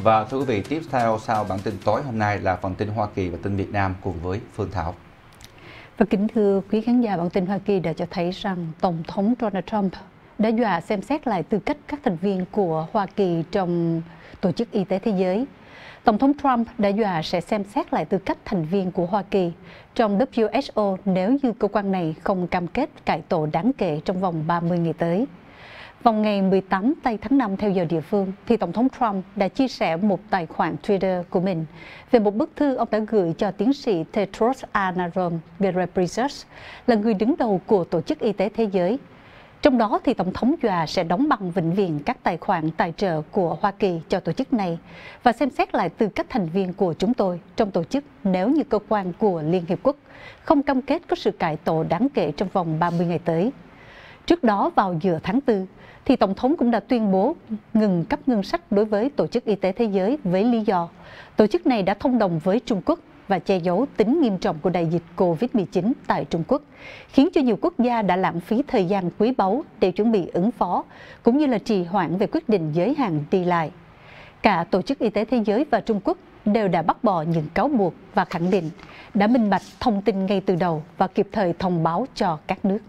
Và thưa quý vị, tiếp theo sau bản tin tối hôm nay là phần tin Hoa Kỳ và tin Việt Nam cùng với Phương Thảo. Và kính thưa quý khán giả, bản tin Hoa Kỳ đã cho thấy rằng Tổng thống Donald Trump đã dọa xem xét lại tư cách các thành viên của Hoa Kỳ trong Tổ chức Y tế Thế giới. Tổng thống Trump đã dọa sẽ xem xét lại tư cách thành viên của Hoa Kỳ trong WHO nếu như cơ quan này không cam kết cải tổ đáng kể trong vòng 30 ngày tới. Vào ngày 18 tây tháng 5 theo giờ địa phương, thì Tổng thống Trump đã chia sẻ một tài khoản Twitter của mình về một bức thư ông đã gửi cho tiến sĩ Tedros Adhanom Ghebreyesus, là người đứng đầu của Tổ chức Y tế Thế giới. Trong đó thì Tổng thống dọa sẽ đóng băng vĩnh viễn các tài khoản tài trợ của Hoa Kỳ cho tổ chức này và xem xét lại tư cách thành viên của chúng tôi trong tổ chức nếu như cơ quan của Liên Hiệp Quốc không cam kết có sự cải tổ đáng kể trong vòng 30 ngày tới. Trước đó vào giữa tháng 4, thì Tổng thống cũng đã tuyên bố ngừng cấp ngân sách đối với Tổ chức Y tế Thế giới với lý do tổ chức này đã thông đồng với Trung Quốc và che giấu tính nghiêm trọng của đại dịch COVID-19 tại Trung Quốc, khiến cho nhiều quốc gia đã lãng phí thời gian quý báu để chuẩn bị ứng phó, cũng như là trì hoãn về quyết định giới hạn đi lại. Cả Tổ chức Y tế Thế giới và Trung Quốc đều đã bác bỏ những cáo buộc và khẳng định đã minh bạch thông tin ngay từ đầu và kịp thời thông báo cho các nước.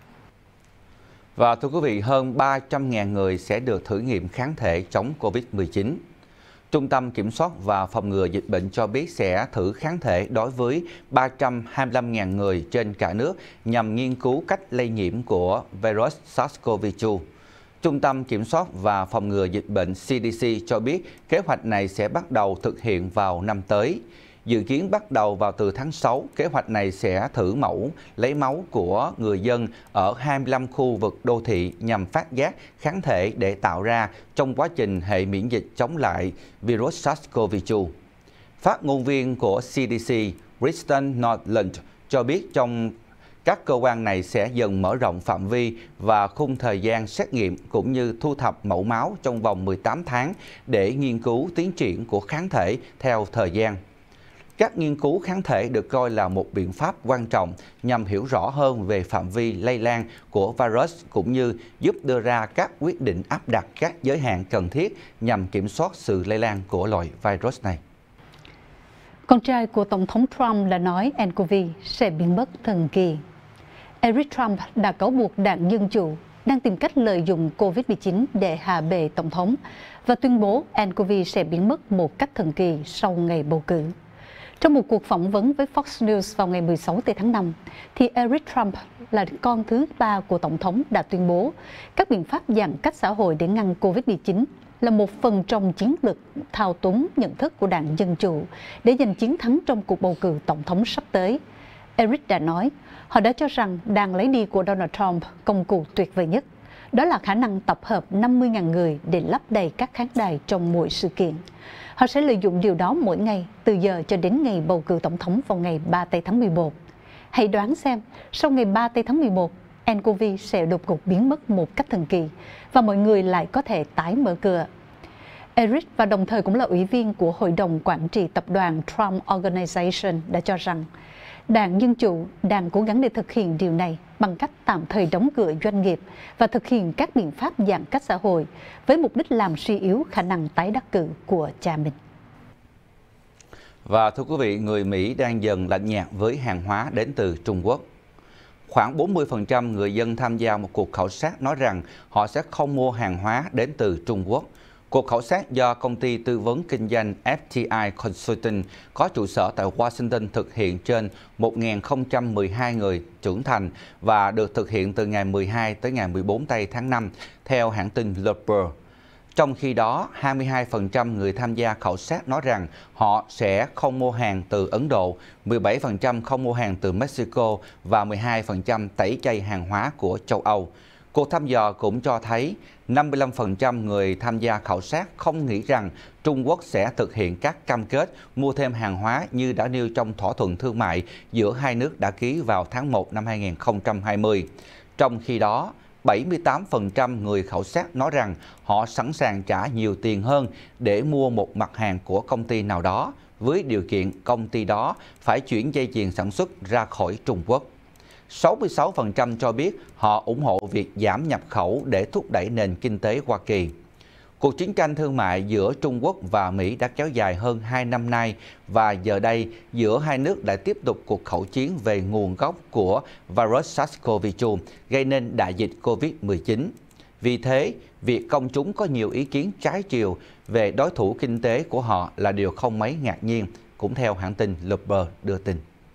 Và thưa quý vị, hơn 300.000 người sẽ được thử nghiệm kháng thể chống COVID-19. Trung tâm Kiểm soát và Phòng ngừa Dịch bệnh cho biết sẽ thử kháng thể đối với 325.000 người trên cả nước nhằm nghiên cứu cách lây nhiễm của virus SARS-CoV-2. Trung tâm Kiểm soát và Phòng ngừa Dịch bệnh CDC cho biết kế hoạch này sẽ bắt đầu thực hiện vào năm tới. Dự kiến bắt đầu vào từ tháng 6, kế hoạch này sẽ thử mẫu lấy máu của người dân ở 25 khu vực đô thị nhằm phát giác kháng thể để tạo ra trong quá trình hệ miễn dịch chống lại virus SARS-CoV-2. Phát ngôn viên của CDC, Kristen Nordlund, cho biết trong các cơ quan này sẽ dần mở rộng phạm vi và khung thời gian xét nghiệm cũng như thu thập mẫu máu trong vòng 18 tháng để nghiên cứu tiến triển của kháng thể theo thời gian. Các nghiên cứu kháng thể được coi là một biện pháp quan trọng nhằm hiểu rõ hơn về phạm vi lây lan của virus cũng như giúp đưa ra các quyết định áp đặt các giới hạn cần thiết nhằm kiểm soát sự lây lan của loại virus này. Con trai của Tổng thống Trump đã nói ncov sẽ biến mất thần kỳ. Eric Trump đã cáo buộc đảng Dân Chủ đang tìm cách lợi dụng COVID-19 để hạ bệ Tổng thống và tuyên bố ncov sẽ biến mất một cách thần kỳ sau ngày bầu cử. Trong một cuộc phỏng vấn với Fox News vào ngày 16 tháng 5, thì Eric Trump là con thứ ba của Tổng thống đã tuyên bố các biện pháp giãn cách xã hội để ngăn COVID-19 là một phần trong chiến lược thao túng nhận thức của đảng Dân Chủ để giành chiến thắng trong cuộc bầu cử Tổng thống sắp tới. Eric đã nói, họ đã cho rằng đảng lấy đi của Donald Trump công cụ tuyệt vời nhất. Đó là khả năng tập hợp 50.000 người để lấp đầy các khán đài trong mỗi sự kiện. Họ sẽ lợi dụng điều đó mỗi ngày, từ giờ cho đến ngày bầu cử tổng thống vào ngày 3 tây tháng 11. Hãy đoán xem, sau ngày 3 tây tháng 11, ncov sẽ đột ngột biến mất một cách thần kỳ và mọi người lại có thể tái mở cửa. Eric và đồng thời cũng là ủy viên của Hội đồng Quản trị Tập đoàn Trump Organization đã cho rằng Đảng Dân Chủ đang cố gắng để thực hiện điều này bằng cách tạm thời đóng cửa doanh nghiệp và thực hiện các biện pháp giãn cách xã hội với mục đích làm suy yếu khả năng tái đắc cử của cha mình. Và thưa quý vị, người Mỹ đang dần lạnh nhạt với hàng hóa đến từ Trung Quốc. Khoảng 40% người dân tham gia một cuộc khảo sát nói rằng họ sẽ không mua hàng hóa đến từ Trung Quốc. Cuộc khảo sát do công ty tư vấn kinh doanh FTI Consulting có trụ sở tại Washington thực hiện trên 1.012 người trưởng thành và được thực hiện từ ngày 12 tới ngày 14 tây tháng 5 theo hãng tin Bloomberg. Trong khi đó, 22% người tham gia khảo sát nói rằng họ sẽ không mua hàng từ Ấn Độ, 17% không mua hàng từ Mexico và 12% tẩy chay hàng hóa của châu Âu. Cuộc thăm dò cũng cho thấy 55% người tham gia khảo sát không nghĩ rằng Trung Quốc sẽ thực hiện các cam kết mua thêm hàng hóa như đã nêu trong thỏa thuận thương mại giữa hai nước đã ký vào tháng 1 năm 2020. Trong khi đó, 78% người khảo sát nói rằng họ sẵn sàng trả nhiều tiền hơn để mua một mặt hàng của công ty nào đó, với điều kiện công ty đó phải chuyển dây chuyền sản xuất ra khỏi Trung Quốc. 66% cho biết họ ủng hộ việc giảm nhập khẩu để thúc đẩy nền kinh tế Hoa Kỳ. Cuộc chiến tranh thương mại giữa Trung Quốc và Mỹ đã kéo dài hơn 2 năm nay và giờ đây giữa hai nước đã tiếp tục cuộc khẩu chiến về nguồn gốc của virus SARS-CoV-2 gây nên đại dịch COVID-19. Vì thế, việc công chúng có nhiều ý kiến trái chiều về đối thủ kinh tế của họ là điều không mấy ngạc nhiên, cũng theo hãng tin Bloomberg đưa tin.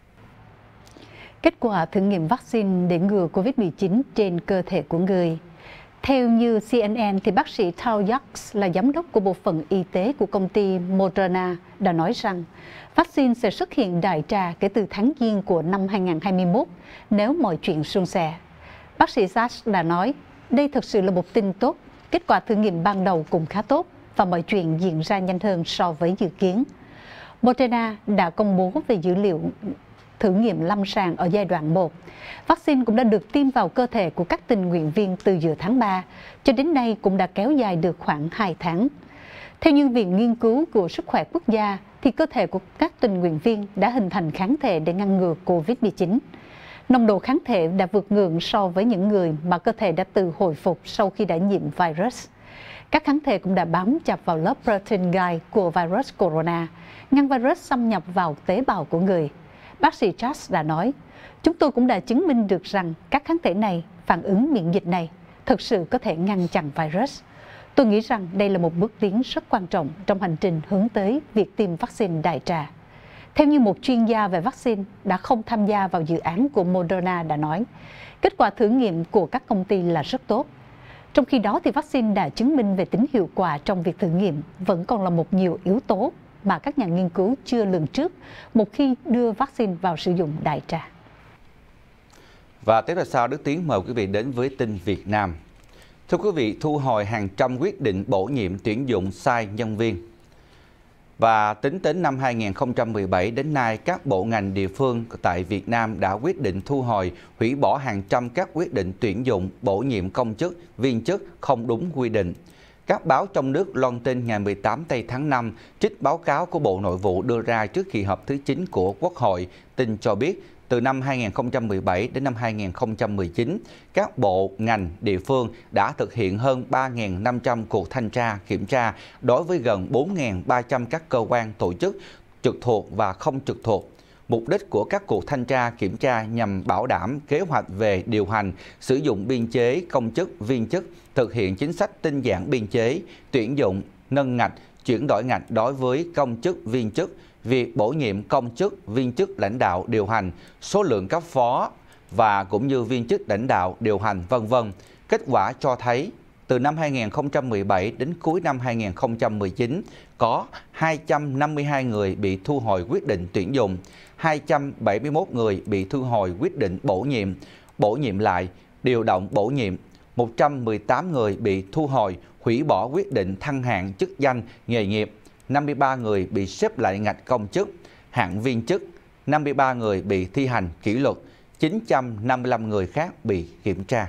Kết quả thử nghiệm vaccine để ngừa COVID-19 trên cơ thể của người. Theo như CNN, thì bác sĩ Tao Yax là giám đốc của bộ phận y tế của công ty Moderna đã nói rằng vaccine sẽ xuất hiện đại trà kể từ tháng Giêng của năm 2021 nếu mọi chuyện suôn sẻ. Bác sĩ Yax đã nói, đây thực sự là một tin tốt, kết quả thử nghiệm ban đầu cũng khá tốt và mọi chuyện diễn ra nhanh hơn so với dự kiến. Moderna đã công bố về dữ liệu thử nghiệm lâm sàng ở giai đoạn 1. Vaccine cũng đã được tiêm vào cơ thể của các tình nguyện viên từ giữa tháng 3, cho đến nay cũng đã kéo dài được khoảng 2 tháng. Theo Nhân viện Nghiên cứu của Sức khỏe Quốc gia, thì cơ thể của các tình nguyện viên đã hình thành kháng thể để ngăn ngừa COVID-19. Nồng độ kháng thể đã vượt ngưỡng so với những người mà cơ thể đã tự hồi phục sau khi đã nhiễm virus. Các kháng thể cũng đã bám chặt vào lớp protein gai của virus corona, ngăn virus xâm nhập vào tế bào của người. Bác sĩ Charles đã nói, chúng tôi cũng đã chứng minh được rằng các kháng thể này, phản ứng miễn dịch này, thực sự có thể ngăn chặn virus. Tôi nghĩ rằng đây là một bước tiến rất quan trọng trong hành trình hướng tới việc tiêm vaccine đại trà. Theo như một chuyên gia về vaccine đã không tham gia vào dự án của Moderna đã nói, kết quả thử nghiệm của các công ty là rất tốt. Trong khi đó, thì vaccine đã chứng minh về tính hiệu quả trong việc thử nghiệm vẫn còn là một nhiều yếu tố mà các nhà nghiên cứu chưa lường trước một khi đưa vaccine vào sử dụng đại trà. Và tiếp theo sau, Đức Tiến mời quý vị đến với tin Việt Nam. Thưa quý vị, thu hồi hàng trăm quyết định bổ nhiệm tuyển dụng sai nhân viên. Và tính đến năm 2017 đến nay, các bộ ngành địa phương tại Việt Nam đã quyết định thu hồi, hủy bỏ hàng trăm các quyết định tuyển dụng, bổ nhiệm công chức, viên chức không đúng quy định. Các báo trong nước loan tin ngày 18 tây tháng 5, trích báo cáo của Bộ Nội vụ đưa ra trước kỳ họp thứ 9 của Quốc hội, tin cho biết từ năm 2017 đến năm 2019, các bộ, ngành, địa phương đã thực hiện hơn 3.500 cuộc thanh tra, kiểm tra đối với gần 4.300 các cơ quan, tổ chức trực thuộc và không trực thuộc. Mục đích của các cuộc thanh tra, kiểm tra nhằm bảo đảm kế hoạch về điều hành, sử dụng biên chế, công chức, viên chức, thực hiện chính sách tinh giản biên chế, tuyển dụng, nâng ngạch, chuyển đổi ngạch đối với công chức, viên chức, việc bổ nhiệm công chức, viên chức lãnh đạo điều hành, số lượng cấp phó và cũng như viên chức lãnh đạo điều hành v.v. Kết quả cho thấy từ năm 2017 đến cuối năm 2019 có 252 người bị thu hồi quyết định tuyển dụng, 271 người bị thu hồi quyết định bổ nhiệm lại, điều động bổ nhiệm, 118 người bị thu hồi, hủy bỏ quyết định thăng hạng chức danh, nghề nghiệp, 53 người bị xếp lại ngạch công chức, hạng viên chức, 53 người bị thi hành kỷ luật, 955 người khác bị kiểm tra.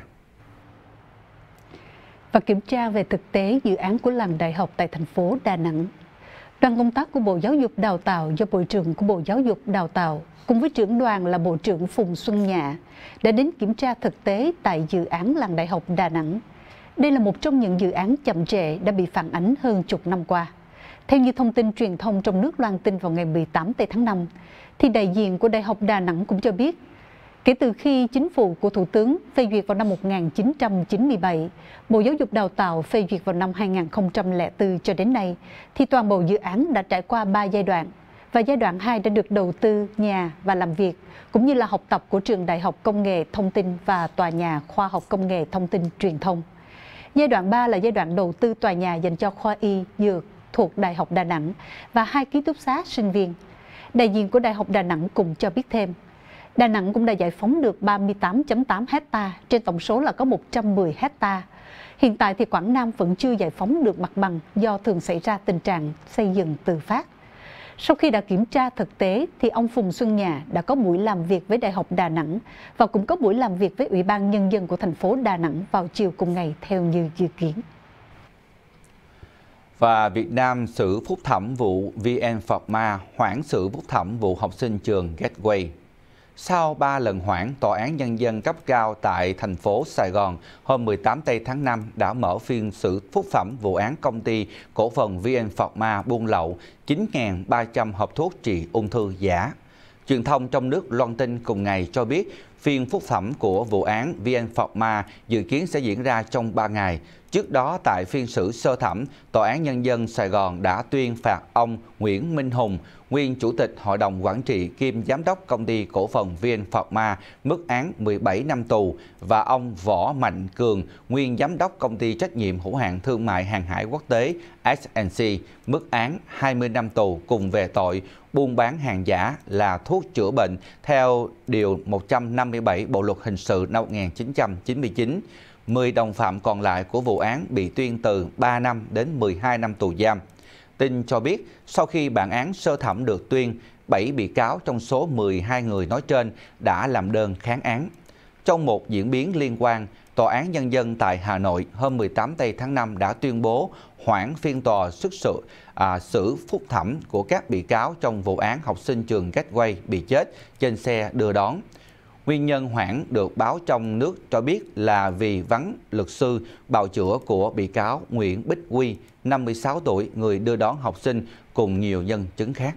Và kiểm tra về thực tế dự án của làng đại học tại thành phố Đà Nẵng. Đoàn công tác của Bộ Giáo dục Đào tạo do Bộ trưởng của Bộ Giáo dục Đào tạo cùng với trưởng đoàn là Bộ trưởng Phùng Xuân Nhạ đã đến kiểm tra thực tế tại dự án làng đại học Đà Nẵng. Đây là một trong những dự án chậm trễ đã bị phản ánh hơn chục năm qua. Theo như thông tin truyền thông trong nước loan tin vào ngày 18 tháng 5, thì đại diện của Đại học Đà Nẵng cũng cho biết, kể từ khi chính phủ của Thủ tướng phê duyệt vào năm 1997, Bộ Giáo dục Đào tạo phê duyệt vào năm 2004 cho đến nay, thì toàn bộ dự án đã trải qua 3 giai đoạn, và giai đoạn 2 đã được đầu tư nhà và làm việc, cũng như là học tập của Trường Đại học Công nghệ Thông tin và Tòa nhà Khoa học Công nghệ Thông tin Truyền thông. Giai đoạn 3 là giai đoạn đầu tư tòa nhà dành cho khoa y, dược thuộc Đại học Đà Nẵng và 2 ký túc xá sinh viên. Đại diện của Đại học Đà Nẵng cũng cho biết thêm, Đà Nẵng cũng đã giải phóng được 38,8 hectare trên tổng số là có 110 hectare. Hiện tại thì Quảng Nam vẫn chưa giải phóng được mặt bằng do thường xảy ra tình trạng xây dựng tự phát. Sau khi đã kiểm tra thực tế thì ông Phùng Xuân Nhạ đã có buổi làm việc với Đại học Đà Nẵng và cũng có buổi làm việc với Ủy ban Nhân dân của thành phố Đà Nẵng vào chiều cùng ngày theo như dự kiến. Và Việt Nam xử phúc thẩm vụ VN Pharma hoãn xử phúc thẩm vụ học sinh trường Gateway. Sau 3 lần hoãn, Tòa án Nhân dân cấp cao tại thành phố Sài Gòn hôm 18 tây tháng 5 đã mở phiên xử phúc thẩm vụ án công ty cổ phần VN Pharma buôn lậu 9.300 hộp thuốc trị ung thư giả. Truyền thông trong nước loan tin cùng ngày cho biết phiên phúc thẩm của vụ án VN Pharma dự kiến sẽ diễn ra trong 3 ngày. Trước đó, tại phiên xử sơ thẩm, Tòa án Nhân dân Sài Gòn đã tuyên phạt ông Nguyễn Minh Hùng, nguyên Chủ tịch Hội đồng Quản trị kiêm Giám đốc Công ty Cổ phần VN Pharma, mức án 17 năm tù và ông Võ Mạnh Cường, nguyên Giám đốc Công ty Trách nhiệm hữu hạn Thương mại Hàng hải Quốc tế S&C, mức án 20 năm tù cùng về tội buôn bán hàng giả là thuốc chữa bệnh theo Điều 157 Bộ Luật Hình sự năm 1999. 10 đồng phạm còn lại của vụ án bị tuyên từ 3 năm đến 12 năm tù giam. Tin cho biết, sau khi bản án sơ thẩm được tuyên, 7 bị cáo trong số 12 người nói trên đã làm đơn kháng án. Trong một diễn biến liên quan, Tòa án Nhân dân tại Hà Nội hôm 18 tây tháng 5 đã tuyên bố hoãn phiên tòa xử phúc thẩm của các bị cáo trong vụ án học sinh trường Gateway bị chết trên xe đưa đón. Nguyên nhân hoãn được báo trong nước cho biết là vì vắng luật sư bào chữa của bị cáo Nguyễn Bích Quy, 56 tuổi, người đưa đón học sinh cùng nhiều nhân chứng khác.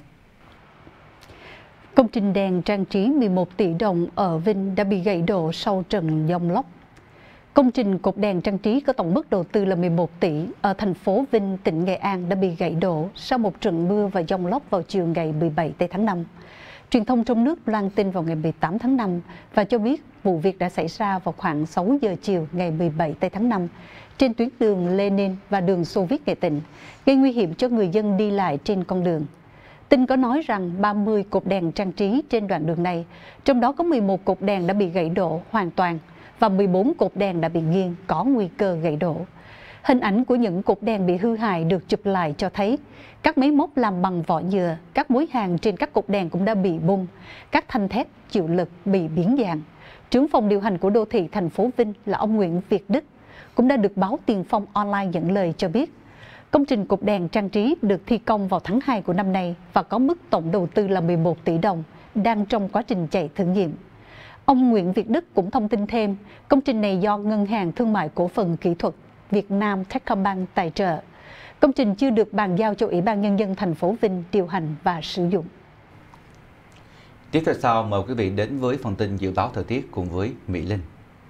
Công trình đèn trang trí 11 tỷ đồng ở Vinh đã bị gãy đổ sau trận giông lốc. Công trình cột đèn trang trí có tổng mức đầu tư là 11 tỷ ở thành phố Vinh, tỉnh Nghệ An đã bị gãy đổ sau một trận mưa và giông lốc vào chiều ngày 17 tây tháng 5. Truyền thông trong nước loan tin vào ngày 18 tháng 5 và cho biết vụ việc đã xảy ra vào khoảng 6 giờ chiều ngày 17 tây tháng 5 trên tuyến đường Lenin và đường Xô Viết Nghệ Tĩnh, gây nguy hiểm cho người dân đi lại trên con đường. Tin có nói rằng 30 cột đèn trang trí trên đoạn đường này, trong đó có 11 cột đèn đã bị gãy đổ hoàn toàn và 14 cột đèn đã bị nghiêng, có nguy cơ gãy đổ. Hình ảnh của những cột đèn bị hư hại được chụp lại cho thấy các máy móc làm bằng vỏ nhựa, các mối hàng trên các cột đèn cũng đã bị bung, các thanh thép chịu lực bị biến dạng. Trưởng phòng điều hành của đô thị thành phố Vinh là ông Nguyễn Việt Đức cũng đã được báo Tiền Phong Online dẫn lời cho biết công trình cột đèn trang trí được thi công vào tháng 2 của năm nay và có mức tổng đầu tư là 11 tỷ đồng, đang trong quá trình chạy thử nghiệm. Ông Nguyễn Việt Đức cũng thông tin thêm, công trình này do Ngân hàng Thương mại Cổ phần Kỹ thuật Việt Nam Techcombank tài trợ. Công trình chưa được bàn giao cho Ủy ban Nhân dân thành phố Vinh điều hành và sử dụng. Tiếp theo sau, mời quý vị đến với phần tin dự báo thời tiết cùng với Mỹ Linh.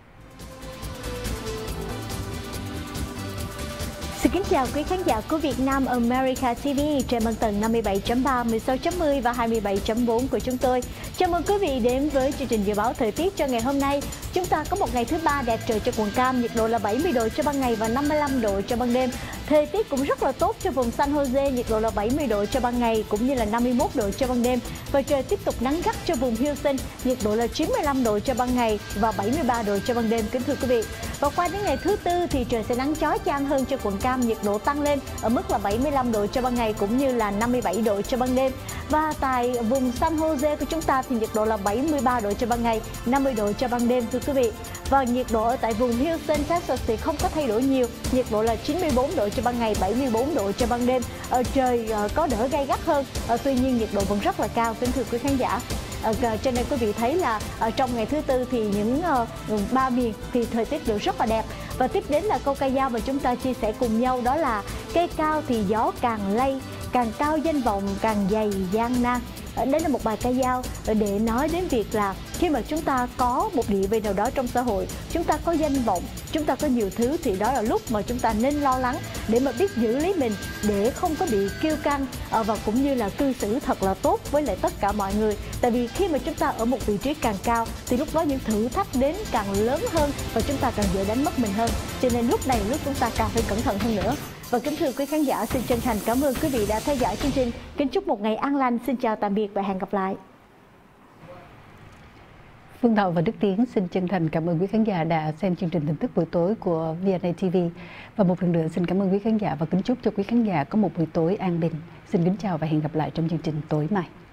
Xin kính chào quý khán giả của Việt Nam America TV trên băng tần 57.3, 16.10 và 27.4 của chúng tôi. Chào mừng quý vị đến với chương trình dự báo thời tiết cho ngày hôm nay. Chúng ta có một ngày thứ ba đẹp trời cho quận Cam, nhiệt độ là 70 độ cho ban ngày và 55 độ cho ban đêm. Thời tiết cũng rất là tốt cho vùng San Jose, nhiệt độ là 70 độ cho ban ngày cũng như là 51 độ cho ban đêm. Và trời tiếp tục nắng gắt cho vùng Houston, nhiệt độ là 95 độ cho ban ngày và 73 độ cho ban đêm, kính thưa quý vị. Và qua đến ngày thứ tư thì trời sẽ nắng chói chang hơn cho quận Cam, nhiệt độ tăng lên ở mức là 75 độ cho ban ngày cũng như là 57 độ cho ban đêm. Và tại vùng San Jose của chúng ta thì nhiệt độ là 73 độ cho ban ngày, 50 độ cho ban đêm, thưa quý vị. Và nhiệt độ ở tại vùng Houston, Texas thì không có thay đổi nhiều, nhiệt độ là 94 độ cho ban ngày, 74 độ cho ban đêm. Trời có đỡ gay gắt hơn, tuy nhiên nhiệt độ vẫn rất là cao, kính thưa quý khán giả. Cho nên quý vị thấy là trong ngày thứ tư thì những ba miền thì thời tiết đều rất là đẹp. Và tiếp đến là câu ca dao mà chúng ta chia sẻ cùng nhau, đó là cây cao thì gió càng lay, càng cao danh vọng càng dày gian nan. Đây là một bài ca dao để nói đến việc là khi mà chúng ta có một địa vị nào đó trong xã hội, chúng ta có danh vọng, chúng ta có nhiều thứ thì đó là lúc mà chúng ta nên lo lắng để mà biết giữ lấy mình, để không có bị kiêu căng và cũng như là cư xử thật là tốt với lại tất cả mọi người. Tại vì khi mà chúng ta ở một vị trí càng cao thì lúc đó những thử thách đến càng lớn hơn và chúng ta càng dễ đánh mất mình hơn. Cho nên lúc này chúng ta càng phải cẩn thận hơn nữa. Và kính thưa quý khán giả, xin chân thành cảm ơn quý vị đã theo dõi chương trình. Kính chúc một ngày an lành. Xin chào tạm biệt và hẹn gặp lại. Phương Thảo và Đức Tiến xin chân thành cảm ơn quý khán giả đã xem chương trình tin tức buổi tối của VNA TV. Và một lần nữa xin cảm ơn quý khán giả và kính chúc cho quý khán giả có một buổi tối an bình. Xin kính chào và hẹn gặp lại trong chương trình tối mai.